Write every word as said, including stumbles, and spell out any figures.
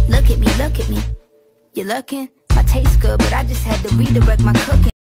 Look at me, look at me. You're looking, my taste good, but I just had to redirect my cooking.